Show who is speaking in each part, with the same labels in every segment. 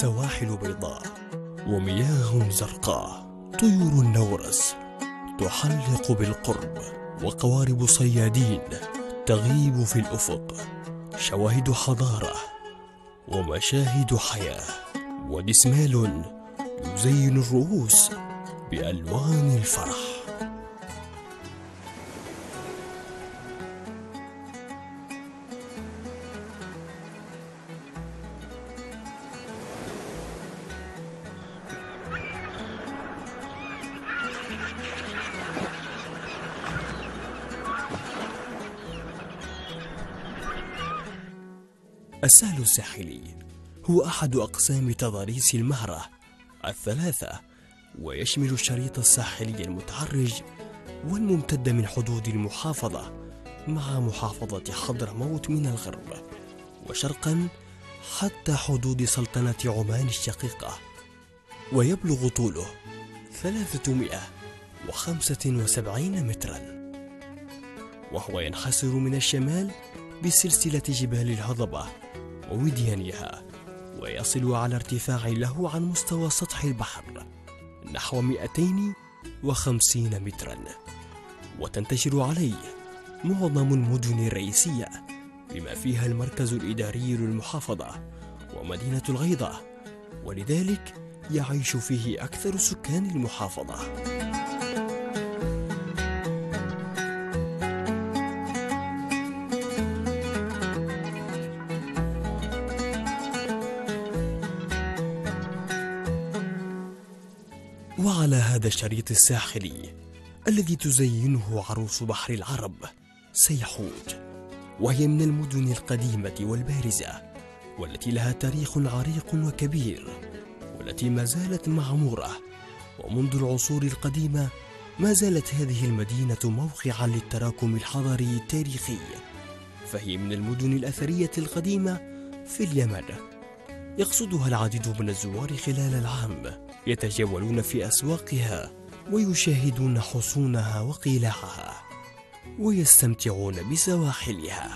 Speaker 1: سواحل بيضاء ومياه زرقاء، طيور النورس تحلق بالقرب، وقوارب صيادين تغيب في الأفق، شواهد حضارة ومشاهد حياة، ودسمال يزين الرؤوس بألوان الفرح. السهل الساحلي هو أحد أقسام تضاريس المهرة الثلاثة، ويشمل الشريط الساحلي المتعرج والممتد من حدود المحافظة مع محافظة حضرموت من الغرب وشرقا حتى حدود سلطنة عمان الشقيقة، ويبلغ طوله 375 مترا، وهو ينحسر من الشمال بسلسلة جبال الهضبة ووديانها، ويصل على ارتفاع له عن مستوى سطح البحر نحو 250 مترا، وتنتشر عليه معظم المدن الرئيسية بما فيها المركز الإداري للمحافظة ومدينة الغيضة، ولذلك يعيش فيه أكثر سكان المحافظة. وعلى هذا الشريط الساحلي الذي تزينه عروس بحر العرب سيحوت، وهي من المدن القديمة والبارزة والتي لها تاريخ عريق وكبير، والتي ما زالت معمورة، ومنذ العصور القديمة ما زالت هذه المدينة موقعا للتراكم الحضاري التاريخي، فهي من المدن الأثرية القديمة في اليمن، يقصدها العديد من الزوار خلال العام، يتجولون في أسواقها ويشاهدون حصونها وقلاعها ويستمتعون بسواحلها.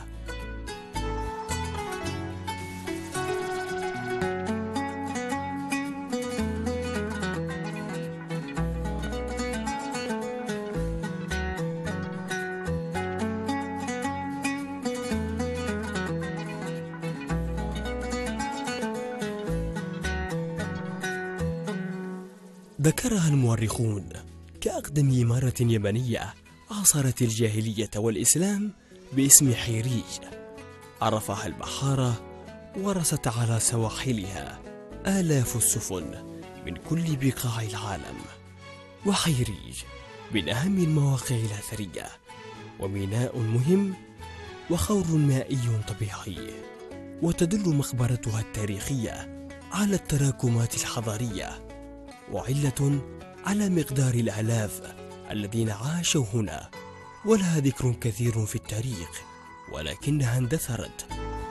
Speaker 1: ذكرها المؤرخون كأقدم إمارة يمنية عاصرت الجاهلية والإسلام باسم حيريج، عرفها البحارة ورست على سواحلها آلاف السفن من كل بقاع العالم. وحيريج من أهم المواقع الأثرية وميناء مهم وخور مائي طبيعي، وتدل مقبرتها التاريخية على التراكمات الحضارية، وعلة على مقدار الآلاف الذين عاشوا هنا، ولها ذكر كثير في التاريخ ولكنها اندثرت.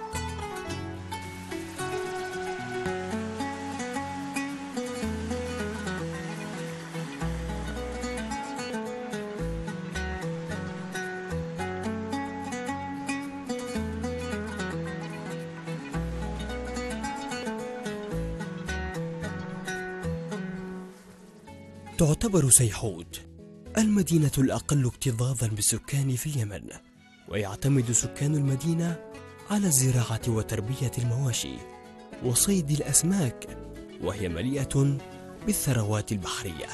Speaker 1: تعتبر سيحوت المدينة الأقل اكتظاظا بالسكان في اليمن، ويعتمد سكان المدينة على الزراعة وتربية المواشي وصيد الأسماك، وهي مليئة بالثروات البحرية.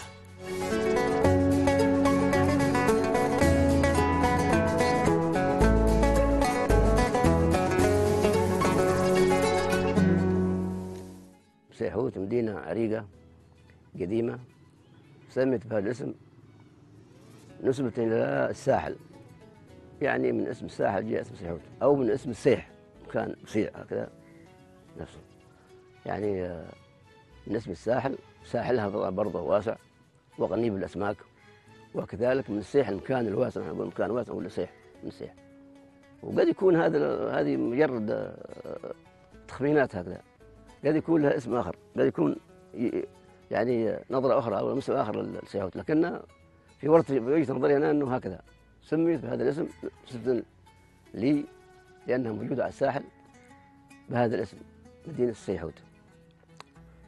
Speaker 2: سيحوت مدينة عريقة قديمة سميت بهذا الاسم نسبة إلى الساحل، يعني من اسم الساحل جاء اسم سيحوت، أو من اسم السيح، كان سيح هكذا نفسه، يعني من اسم الساحل، ساحلها برضه واسع وغني بالأسماك، وكذلك من السيح المكان الواسع، نقول مكان واسع ولا سيح من السيح. وقد يكون هذه مجرد تخمينات هكذا، قد يكون لها اسم آخر، قد يكون يعني نظرة أخرى أو اسم آخر للسيحوت، لكن في وجهة نظري أنا أنه هكذا سميت بهذا الاسم نسبة لي لأنها موجودة على الساحل بهذا الاسم، مدينة السيحوت.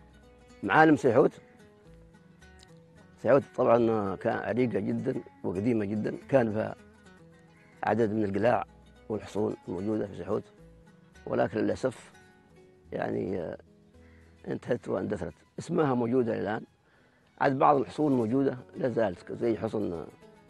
Speaker 2: معالم سيحوت. سيحوت طبعا كان عريقة جدا وقديمة جدا، كان فيها عدد من القلاع والحصون الموجودة في سيحوت، ولكن للأسف يعني انتهت واندثرت. اسمها موجودة الآن، عاد بعض الحصون موجودة لا زالت، زي حصن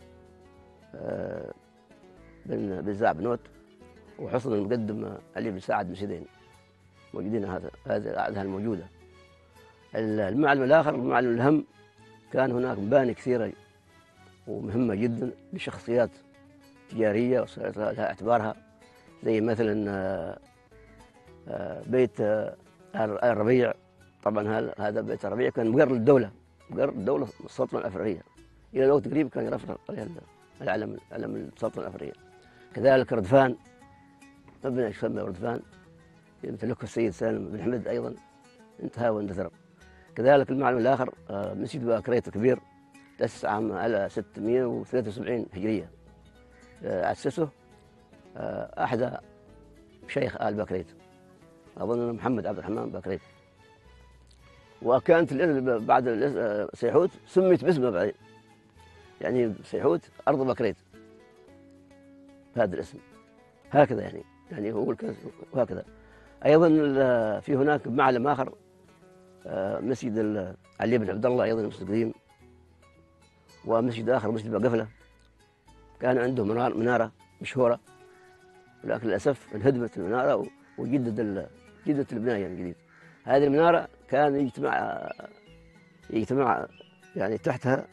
Speaker 2: بن زعبنوت وحصن المقدم علي بن سعد بن سيدين، موجودين. هذه الموجودة. المعلم الآخر، المعلم الأهم، كان هناك مباني كثيرة ومهمة جدا لشخصيات تجارية وصارت لها اعتبارها، زي مثلا بيت الربيع. طبعا هذا بيت الربيع كان مقر للدولة، مقر الدولة السلطنة الأفريقية، إلى الوقت قريب كان يرفرف عليها علم السلطنة الأفريقية. كذلك ردفان، مبنى يسمى ردفان يمتلكه السيد سالم بن حمد، أيضا انتهى واندثر. كذلك المعلم الآخر مسجد باكريت الكبير، تأسس عام 673 هجرية، أسسه أحد شيخ آل باكريت، أظن محمد عبد الرحمن باكريت. وكانت بعد سيحوت سميت باسمه بعدين، يعني سيحوت أرض باكريت بهذا الاسم، هكذا يعني هو الكنز وهكذا. أيضا في هناك معلم آخر، مسجد علي بن عبد الله، أيضا مسجد قديم. ومسجد آخر مسجد بقفلة، كان عنده منارة مشهورة، ولكن للأسف انهدمت المنارة جدت البناية من جديد. هذه المنارة كان يجتمع يعني تحتها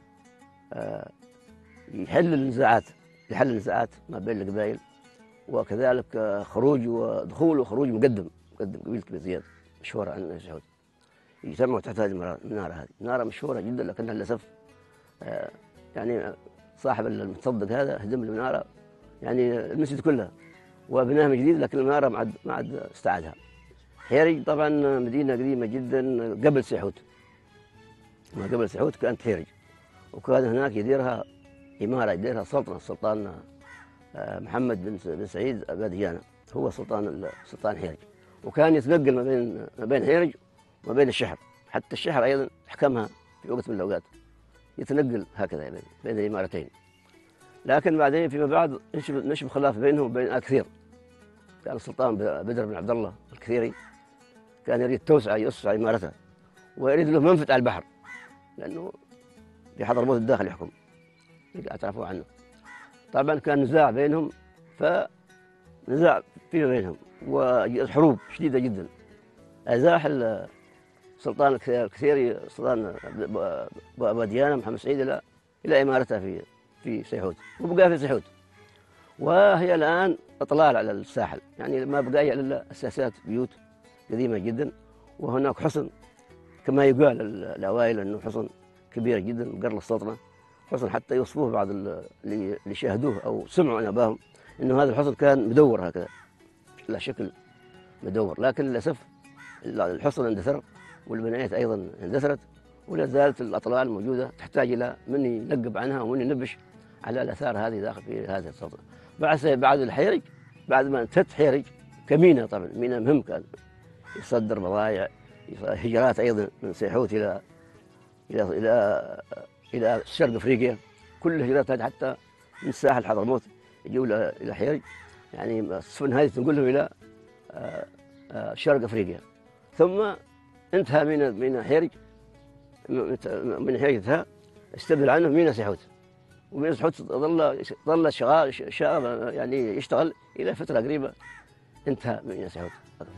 Speaker 2: يحل النزاعات ما بين القبائل، وكذلك خروج ودخول وخروج مقدم قبيلة بن زياد مشهورة عن سيحوت، يجتمعوا تحت هذه المنارة. هذه منارة مشهورة جدا، لكنها للأسف يعني صاحب المتصدق هذا هدم المنارة، يعني المسجد كلها وبناها من جديد، لكن المنارة ما عاد استعادها. حيرج طبعا مدينة قديمة جدا قبل سيحوت، ما قبل سيحوت كانت حيرج، وكان هناك يديرها إمارة، يديرها السلطان محمد بن سعيد باديانة، هو سلطان حيرج، وكان يتنقل ما بين حيرج وما بين الشحر. حتى الشحر أيضا حكمها في وقت من الأوقات، يتنقل هكذا بين الإمارتين. لكن بعدين فيما بعد نشب خلاف بينهم وبين آل كثير. كان السلطان بدر بن عبد الله الكثيري كان يريد يوسع إمارته، ويريد له منفذ على البحر، لأنه في حضرموت الداخل يحكم، اعترفوا عنه. طبعا كان نزاع بينهم، فنزاع فيما بينهم وحروب شديدة جدا. أزاح السلطان الكثيري السلطان باديانة محمد سعيد إلى إمارته في سيحوت، وبقى في سيحوت، وهي الآن إطلال على الساحل، يعني ما بقى إلا أساسات بيوت قديمة جدا. وهناك حصن كما يقال الأوائل أنه حصن كبير جدا مقر السلطنة، حصن حتى يوصفوه بعض اللي شاهدوه أو سمعوا عن أباهم أنه هذا الحصن كان مدور هكذا على شكل مدور. لكن للأسف الحصن اندثر والبنايات أيضا اندثرت، ولا زالت الأطلال موجودة تحتاج إلى من ينقب عنها ومن ينبش على الآثار هذه داخل في هذه السلطنة. بعد الحيرج، بعد ما انتهت حيرج كميناء، طبعا ميناء مهم كان يصدر بضائع، هجرات أيضا من سيحوت إلى إلى إلى إلى شرق أفريقيا، كل الهجرات هذه حتى من ساحل حضرموت يجوا إلى حيرج، يعني السفن هذه تنقل لهم إلى شرق أفريقيا. ثم انتهى ميناء حيرج، من حيرج انتهى، استبدل عنه ميناء سيحوت، وميناء سيحوت ظل شغال يعني يشتغل إلى فترة قريبة، انتهى ميناء سيحوت.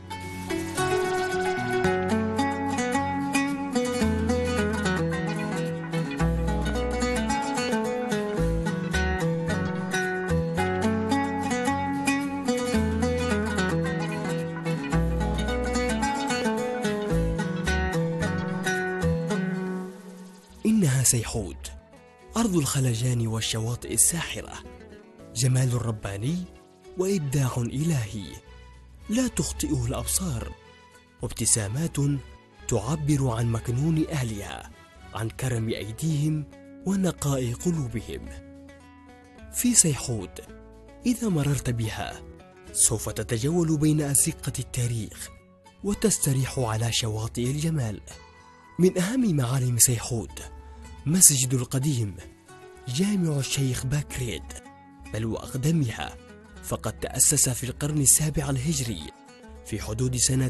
Speaker 1: إنها سيحوت، أرض الخلجان والشواطئ الساحرة، جمال رباني وإبداع إلهي لا تخطئه الأبصار، وابتسامات تعبر عن مكنون أهلها، عن كرم أيديهم ونقاء قلوبهم. في سيحوت إذا مررت بها سوف تتجول بين أزقة التاريخ وتستريح على شواطئ الجمال. من أهم معالم سيحود مسجد القديم جامع الشيخ باكريد، بل وأقدمها، فقد تأسس في القرن السابع الهجري في حدود سنة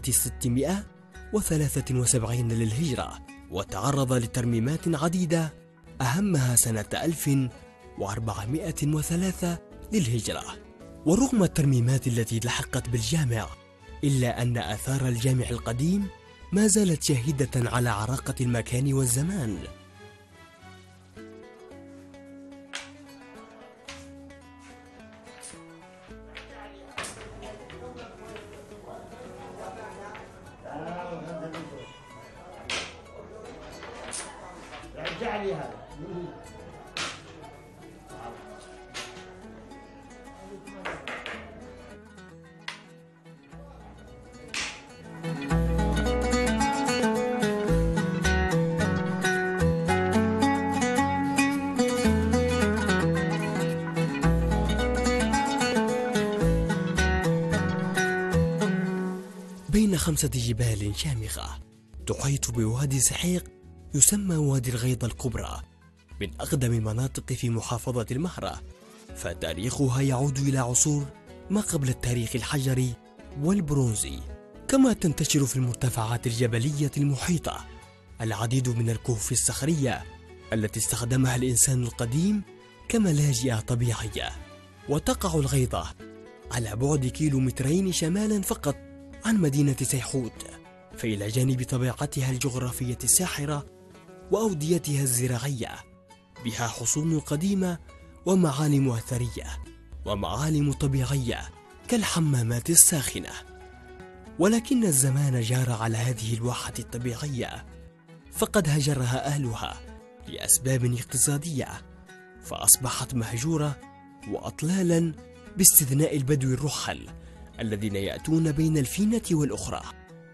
Speaker 1: 673 للهجرة، وتعرض لترميمات عديدة أهمها سنة 1403 للهجرة. ورغم الترميمات التي لحقت بالجامع، إلا أن آثار الجامع القديم ما زالت شاهدة على عراقة المكان والزمان. بين 5 جبال شامخة تحيط بوادي سحيق يسمى وادي الغيضة الكبرى، من أقدم المناطق في محافظة المهرة، فتاريخها يعود إلى عصور ما قبل التاريخ الحجري والبرونزي. كما تنتشر في المرتفعات الجبلية المحيطة العديد من الكهوف الصخرية التي استخدمها الإنسان القديم كملاجئ طبيعية. وتقع الغيضة على بعد 2 كيلومترين شمالا فقط عن مدينة سيحود، فإلى جانب طبيعتها الجغرافية الساحرة وأوديتها الزراعية، بها حصون قديمة ومعالم أثرية ومعالم طبيعية كالحمامات الساخنة. ولكن الزمان جار على هذه الواحة الطبيعية، فقد هجرها أهلها لأسباب اقتصادية، فأصبحت مهجورة وأطلالا باستثناء البدو الرحل الذين يأتون بين الفينة والأخرى.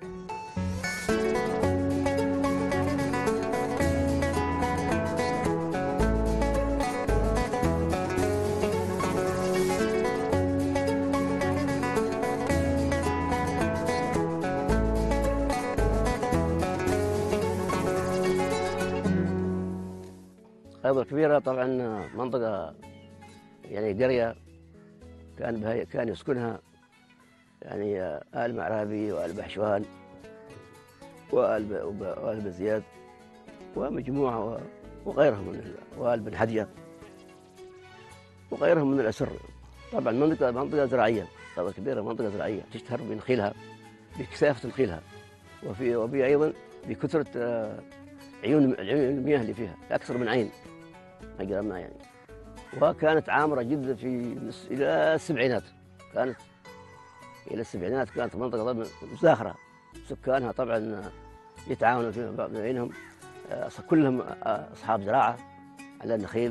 Speaker 2: غيضة كبيرة طبعا منطقة يعني قرية كان يسكنها يعني آل معرابي وآل بحشوان وآل بزياد ومجموعة وغيرهم وآل بن حدية وغيرهم من الأسر. طبعا منطقة زراعية، غيضة كبيرة منطقة زراعية تشتهر بنخيلها، بكثافة نخيلها، وفي أيضا بكثرة عيون المياه اللي فيها، أكثر من عين أجرى ما يعني. وكانت عامرة جدا إلى السبعينات، كانت منطقة مزدهرة، سكانها طبعا يتعاونوا فيما بينهم، كلهم أصحاب زراعة على النخيل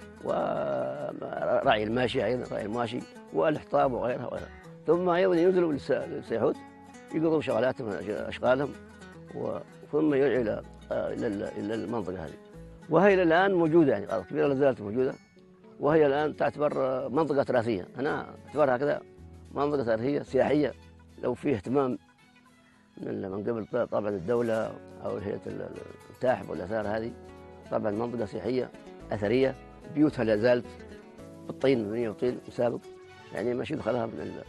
Speaker 2: ورعي الماشي، أيضا رعي الماشي والحطاب وغيرها. ثم أيضا ينزلوا للسيحود يقضوا شغلاتهم أشغالهم، ثم يرجعوا إلى المنطقة هذه. وهي الآن موجودة، يعني غيضة كبيرة لا زالت موجودة، وهي الآن تعتبر منطقة تراثية. أنا أعتبرها كذا منطقة تاريخية سياحية، لو فيه اهتمام من قبل طبعا الدولة أو هيئة المتاحف والآثار هذه. طبعا منطقة سياحية أثرية، بيوتها لا زالت بالطين، مبنية بالطين مسابق، يعني ماشي دخلها من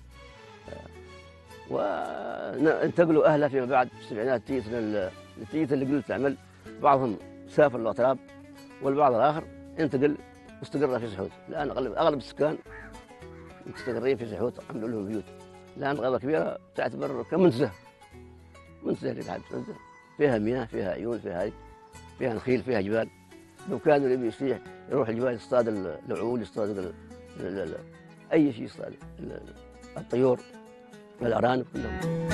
Speaker 2: وانتقلوا أهلها فيما بعد في السبعينات نتيجة اللي قلت تعمل. بعضهم سافر الأطراف والبعض الآخر انتقل واستقر في سيحود. الآن أغلب السكان مستقرين في سيحود، عملوا لهم بيوت. الآن غيضة كبيرة تعتبر كمنتزه، اللي بعد منتزه، فيها مياه، فيها عيون، فيها نخيل، فيها جبال. لو كانوا اللي بيصيح يروح الجبال يصطاد الوعول، يصطاد أي شيء، يصطاد الطيور والأرانب كلهم.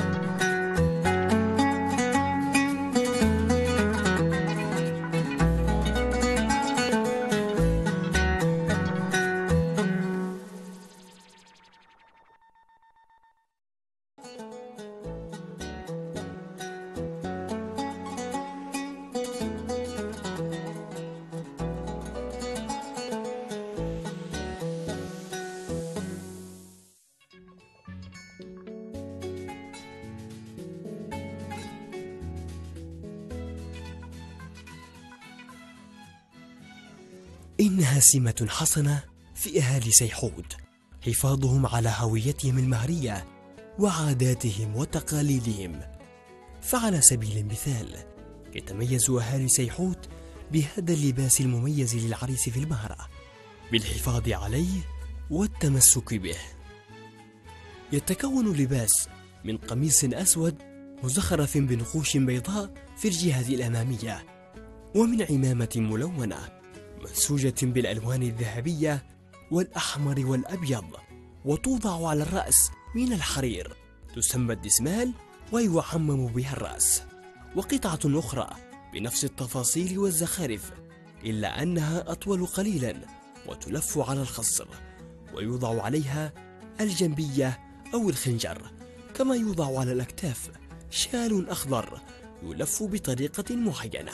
Speaker 1: إنها سمة حسنة في أهالي سيحود، حفاظهم على هويتهم المهرية وعاداتهم وتقاليدهم. فعلى سبيل المثال يتميز أهالي سيحود بهذا اللباس المميز للعريس في المهرة بالحفاظ عليه والتمسك به. يتكون اللباس من قميص أسود مزخرف بنقوش بيضاء في الجهة الأمامية، ومن عمامة ملونة منسوجة بالألوان الذهبية والأحمر والأبيض، وتوضع على الرأس من الحرير تسمى الدسمال ويعمم بها الرأس. وقطعة أخرى بنفس التفاصيل والزخارف، إلا أنها أطول قليلا وتلف على الخصر ويوضع عليها الجنبية أو الخنجر، كما يوضع على الأكتاف شال أخضر يلف بطريقة معينة.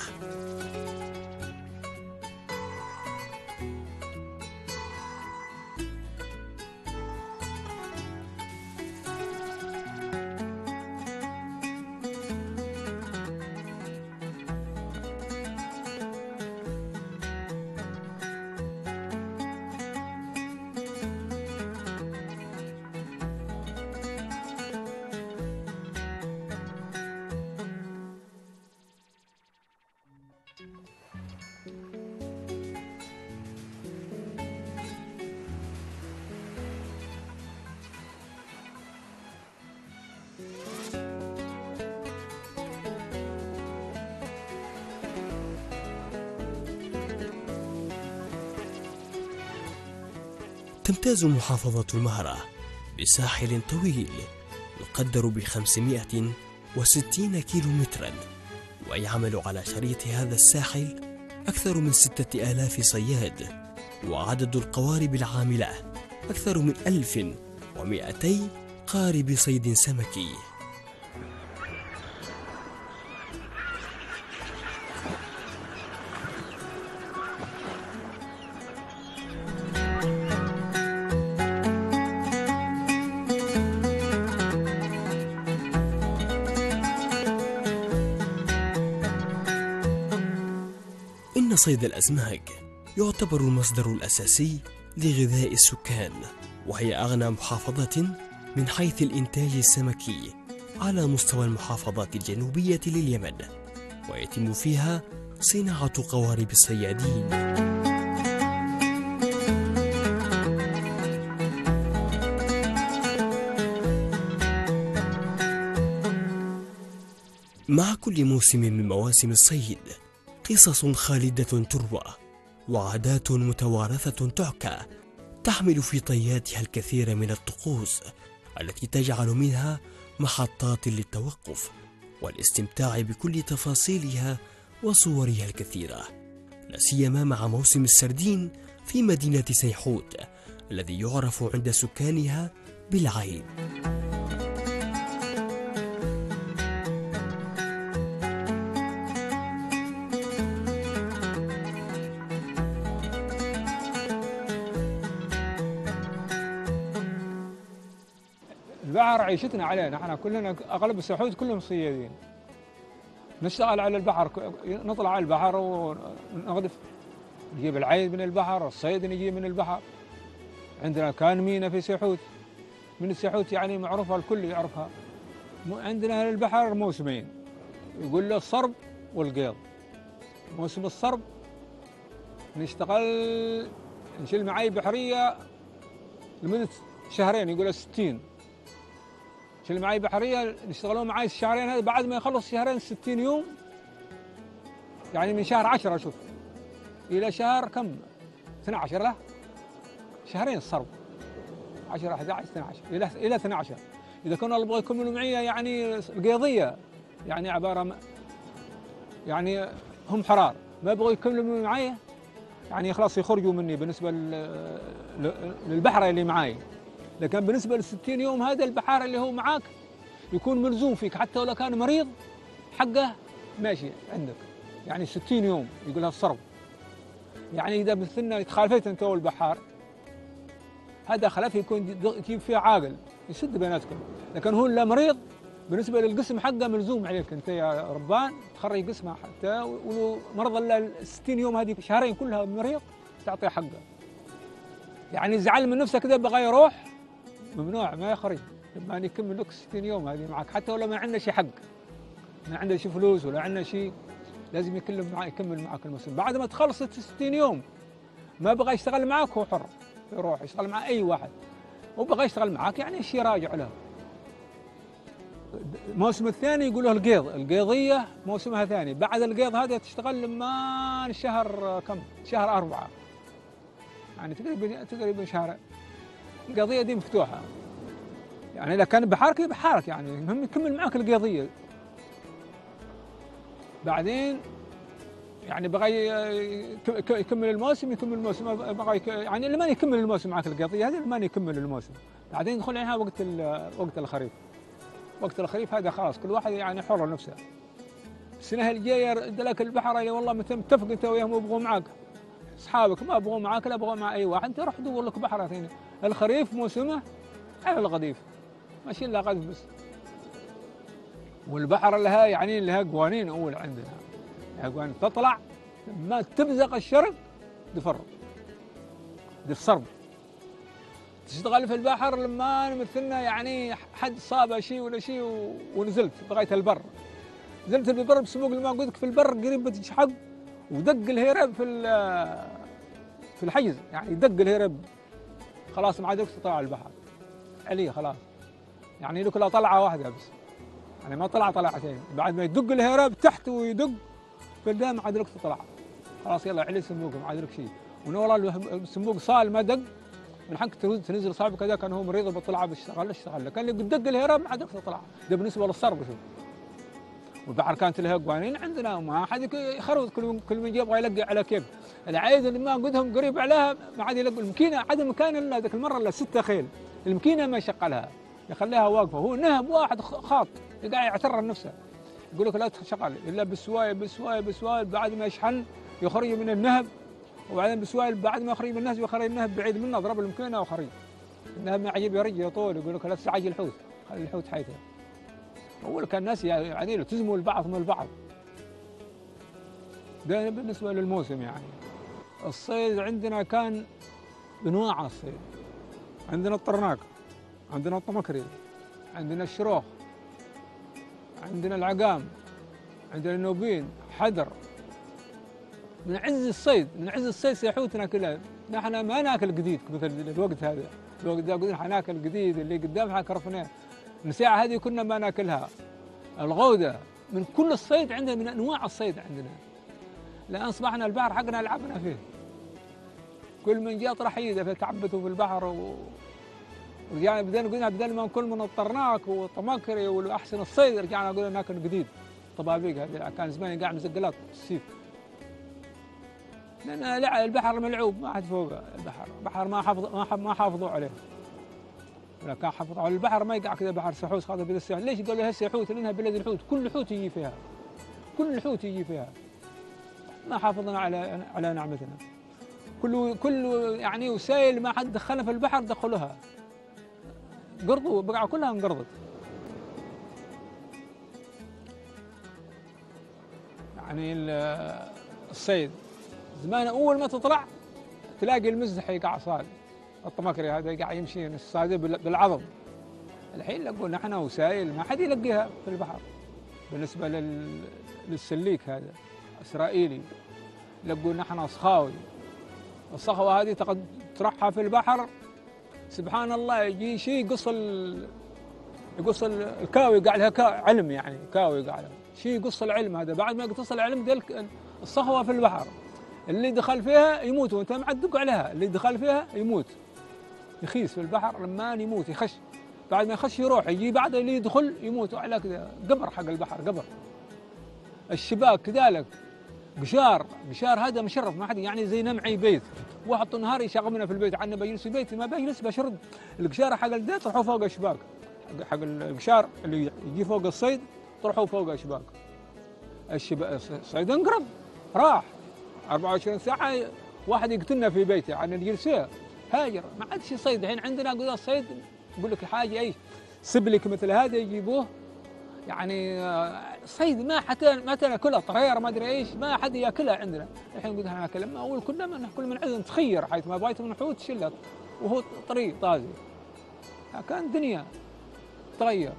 Speaker 1: تمتاز محافظة المهرة بساحل طويل يقدر ب560 كيلومترا، ويعمل على شريط هذا الساحل أكثر من 6000 صياد، وعدد القوارب العاملة أكثر من 1200 قارب صيد سمكي. إن صيد الأسماك يعتبر المصدر الأساسي لغذاء السكان، وهي أغنى محافظة من حيث الإنتاج السمكي على مستوى المحافظات الجنوبية لليمن، ويتم فيها صناعة قوارب الصيادين. مع كل موسم من مواسم الصيد قصص خالدة تروى وعادات متوارثة تحكى، تحمل في طياتها الكثير من الطقوس التي تجعل منها محطات للتوقف والاستمتاع بكل تفاصيلها وصورها الكثيرة، لا سيما مع موسم السردين في مدينة سيحود الذي يعرف عند سكانها بالعيد.
Speaker 3: البحر عيشتنا عليه، نحن كلنا اغلب السيحود كلهم صيادين، نشتغل على البحر، نطلع على البحر ونغدف، نجيب العيد من البحر، الصيد نجيب من البحر. عندنا كان مينا في سيحود، من السيحود يعني معروفه الكل يعرفها. عندنا البحر موسمين، يقول له الصرب والقيض. موسم الصرب نشتغل، نشيل معاي بحريه لمده شهرين، يقول 60 شيل معي بحريه نشتغلون معي الشهرين هذا، بعد ما يخلص شهرين 60 يوم، يعني من شهر 10 شوف الى شهر كم 12 له شهرين الصرب 10 11 12 الى 12. اذا كانوا يبغوا يكملوا معي يعني القيضيه يعني عباره يعني هم حرار ما يبغوا يكملوا معي يعني خلاص يخرجوا مني بالنسبه للبحر اللي معاي. لكن بالنسبه لل 60 يوم هذا البحار اللي هو معاك يكون ملزوم فيك، حتى لو كان مريض حقه ماشي عندك، يعني 60 يوم يقولها الصرف. يعني اذا مثلنا تخالفت انت والبحار هذا خلاف يكون يجيب فيه عاقل يسد بيناتكم، لكن هو لا مريض بالنسبه للقسم حقه ملزوم عليك انت يا ربان تخرج قسمه، حتى ولو مرض الا 60 يوم هذه شهرين كلها مريض تعطيه حقه. يعني زعل من نفسه كذا بغى يروح ممنوع، ما يخرج لما يكمل لك 60 يوم هذه معك، حتى ولو ما عنده شيء حق، ما عنده شيء فلوس ولا عنده شيء، لازم يكمل معك الموسم. بعد ما تخلص 60 يوم ما بغى يشتغل معك هو حر، يروح يشتغل مع اي واحد، وبغى يشتغل معك يعني شيء راجع له. الموسم الثاني يقولوا القيض، القيضيه موسمها ثاني. بعد القيض هذا تشتغل لما شهر كم؟ شهر 4 يعني تقريبا شهر. القضيه دي مفتوحه يعني اذا كان بحارك بحارك، يعني المهم يكمل معك القضيه. بعدين يعني بغى يكمل الموسم، يكمل الموسم، بغى يعني اللي ما يكمل الموسم معك القضيه هذه، اللي ما يكمل الموسم بعدين يدخل عليها وقت الخريف. وقت الخريف هذا خلاص كل واحد يعني حر نفسه. السنه الجايه لك البحر اللي والله متفق انت وياهم يبغوا معك، اصحابك ما يبغوا معك لا يبغوا مع اي واحد، انت روح دور لك بحر ثاني. الخريف موسمه على القضيف، ماشي الا قذف بس. والبحر لها يعني لها قوانين اول عندنا، لها قوانين تطلع لما تبزق الشرق تفر صرب. تشتغل في البحر لما مثلنا يعني حد صابه شيء ولا شيء ونزلت بغايه البر، نزلت البر بسموق اللي ما قلت لك في البر قريب بتشحق ودق الهرب في الحيز، يعني دق الهرب خلاص ما عاد تطلع البحر عليه خلاص، يعني لك لا طلعه واحده بس، يعني ما طلع طلعتين. بعد ما يدق الهرب تحت ويدق في الدام ما عاد لك تطلع خلاص، يلا عليه سموق ما عاد لك شيء. والله السموق صال ما دق من حقك تنزل صاحبك هذا كان هو مريض وبطلع بيشتغل كان اللي دق الهرب ما عاد لك تطلع. ده بالنسبه للصرب شوف. والبحر كانت لها قوانين عندنا، ما حد يخرج، كل من يبغى يلقي على كيف. العايد اللي ما قدهم قريب عليها ما عاد يلقي. المكينه عاد مكان الا ذاك المره الا 6 خيل، المكينه ما يشغلها يخليها واقفه، هو نهب واحد خاط قاعد يعترى نفسه، يقول لك لا تشغل الا بالسوايل بعد ما يشحن يخرج من النهب، وبعدين بالسوايل بعد ما يخرج من النهب يخرج النهب بعيد منه اضرب المكينه وخرج النهب ما عجب يرجع يطول، يقول لك لا تستعجل الحوت خلي الحوت حيته. أول كان الناس يعني يلتزموا البعض من البعض. ده بالنسبة للموسم. يعني الصيد عندنا كان بأنواع الصيد، عندنا الطرناق، عندنا الطمكري، عندنا الشروخ، عندنا العقام، عندنا النوبين، حدر. من عز الصيد سيحوتنا كلها. نحن ما ناكل جديد مثل الوقت هذا، الوقت ده قلنا حناكل جديد اللي قدام حكرفناه. الساعة هذه كنا ما ناكلها. الغودة من كل الصيد عندنا، من أنواع الصيد عندنا، لأن أصبحنا البحر حقنا لعبنا فيه. كل من جاء طرح يده فتعبثوا في البحر ورجعنا بدل ما نكل من الطرناق والطماكري والأحسن الصيد رجعنا قلنا ناكل جديد. طبابيق هذه كان زمان قاعد مزقلات السيف، لأن البحر ملعوب ما حد فوقه. البحر ما حافظوا عليه، ولا كان حافظ على البحر ما يقع كذا بحر سحوس هذا بلد الساحل. ليش قالوا هسه حوت؟ لانها بلد الحوت، كل حوت يجي فيها، كل حوت يجي فيها. ما حافظنا على نعمتنا. كل يعني وسائل ما حد دخلنا في البحر دخلوها، قرضوا بقعه كلها انقرضت. يعني الصيد زمان اول ما تطلع تلاقي المزح يقع صاد، الطمكري هذا قاعد يمشي الصادق بالعظم. الحين لقوا نحن وسائل ما حد يلقيها في البحر. بالنسبه للسليك هذا اسرائيلي، لقوا نحن صخاوي. الصخوه هذه تطرحها في البحر سبحان الله يجي شيء يقص الكاوي قاعد لها علم، يعني كاوي قاعد شيء يقص العلم هذا. بعد ما يقص العلم ديل الصخوه في البحر اللي دخل فيها يموت، وانت ما عاد تدق عليها. اللي دخل فيها يموت، يخيس في البحر لما يموت يخش. بعد ما يخش يروح يجي بعد اللي يدخل يموت على كذا. قبر حق البحر قبر. الشباك كذلك قشار هذا مشرف ما حد يعني زي نمعي بيت. واحد طول النهار يشغلنا في البيت عنا بيجلس في بيت ما بيجلس بشرد. القشاره حق البيت طرحوا فوق الشباك، حق القشار اللي يجي فوق الصيد طرحوا فوق الشباك. الصيد انقرض راح 24 ساعه واحد يقتلنا في بيته عن الجلسه هاجر. ما عادش صيد. الحين عندنا قول الصيد يقول لك حاجه ايش سبلك مثل هذا يجيبوه يعني صيد ما حتى ناكلها طريره ما ادري ايش، ما حد ياكلها عندنا. الحين قلت احنا ناكلها، ما اول كنا ناكل من عندنا تخير، حيث ما بغيت من حوت شلت وهو طري طازج. كان الدنيا تغير.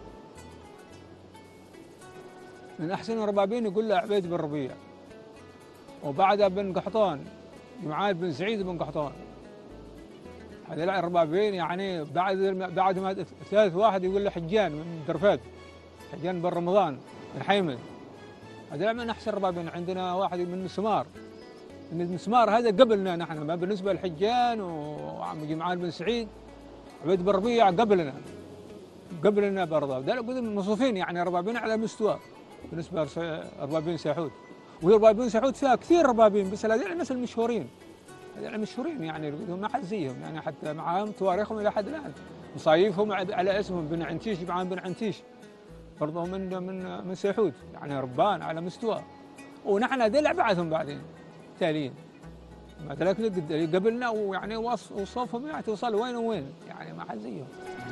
Speaker 3: من احسن الربابين يقول له عبيد بن ربيع، وبعدها بن قحطان جمعان بن سعيد بن قحطان. هذول الربابين يعني بعد ما ثالث واحد يقول له حجان من درفات، حجان بن رمضان بن حيمد. هذول من احسن الربابين. عندنا واحد من مسمار، من المسمار هذا قبلنا نحن، ما بالنسبه لحجان وعم جمعان بن سعيد عبيد بن ربيع قبلنا برضه. هذول مصروفين يعني ربابين على مستوى بالنسبه لربابين ساحوت. وهي ربابين ساحوت فيها كثير ربابين، بس هذول الناس المشهورين، هذول المشهورين يعني ما حد زيهم، يعني حتى معاهم تواريخهم الى حد الان، مصايفهم على اسمهم. بن عنتيش جمعان بن عنتيش برضه من ساحوت، يعني ربان على مستوى. ونحن هذول بعدهم بعدين تاليين، ما ذلك قبلنا، ويعني وصفهم يعني توصل وين وين، يعني ما حد زيهم.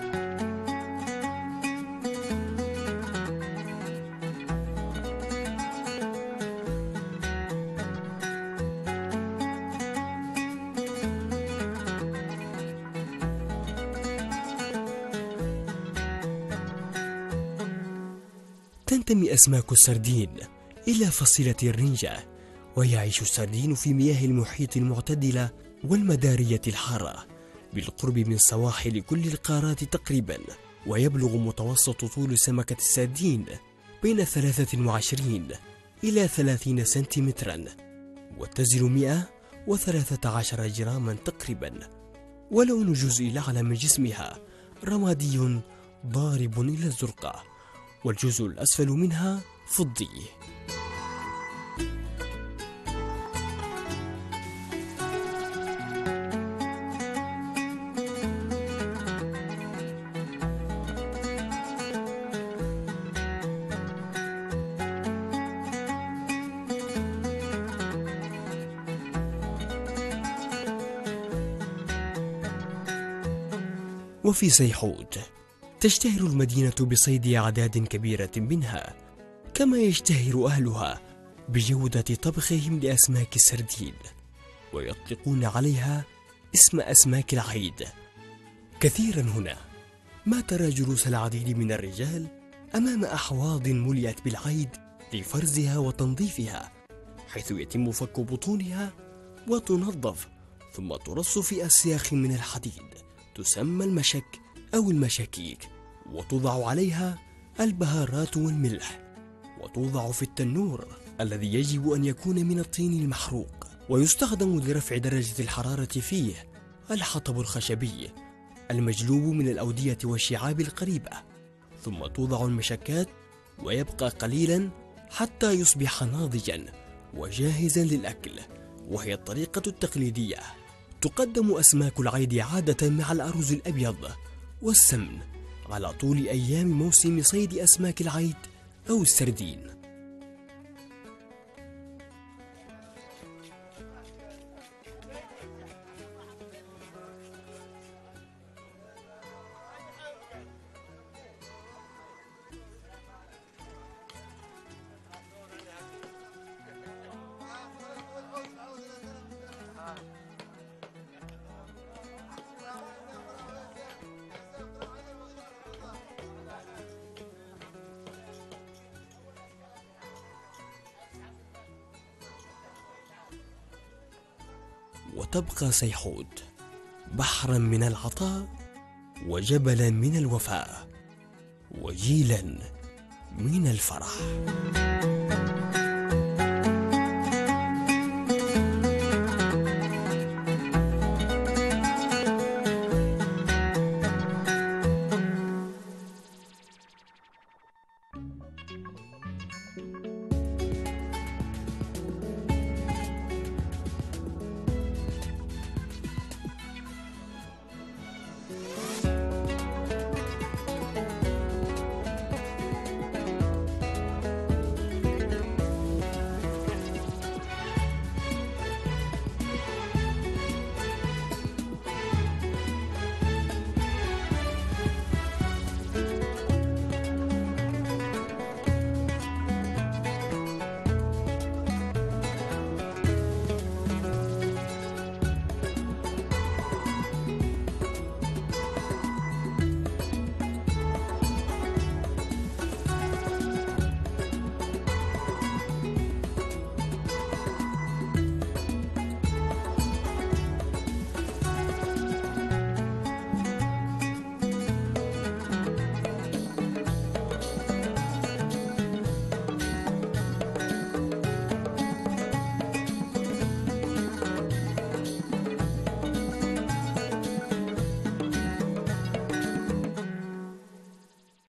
Speaker 1: تنتمي أسماك السردين إلى فصيلة الرنجة، ويعيش السردين في مياه المحيط المعتدلة والمدارية الحارة بالقرب من سواحل كل القارات تقريبا. ويبلغ متوسط طول سمكة السردين بين 23 إلى 30 سنتيمترا، وتزن 113 جراما تقريبا. ولون الجزء الأعلى من جسمها رمادي ضارب إلى الزرقاء، والجزء الأسفل منها فضي. وفي سيحوت تشتهر المدينة بصيد أعداد كبيرة منها، كما يشتهر أهلها بجودة طبخهم لأسماك السردين، ويطلقون عليها اسم أسماك العيد. كثيرا هنا ما ترى جلوس العديد من الرجال أمام أحواض مليت بالعيد لفرزها وتنظيفها، حيث يتم فك بطونها وتنظف، ثم ترص في أسياخ من الحديد تسمى المشك أو المشاكيك، وتوضع عليها البهارات والملح، وتوضع في التنور الذي يجب أن يكون من الطين المحروق، ويستخدم لرفع درجة الحرارة فيه الحطب الخشبي المجلوب من الأودية والشعاب القريبة. ثم توضع المشكات ويبقى قليلا حتى يصبح ناضجا وجاهزا للأكل، وهي الطريقة التقليدية. تقدم أسماك العيد عادة مع الأرز الأبيض والسمن على طول أيام موسم صيد أسماك العيد أو السردين. وتبقى سيحوت بحرا من العطاء، وجبلا من الوفاء، وجيلا من الفرح.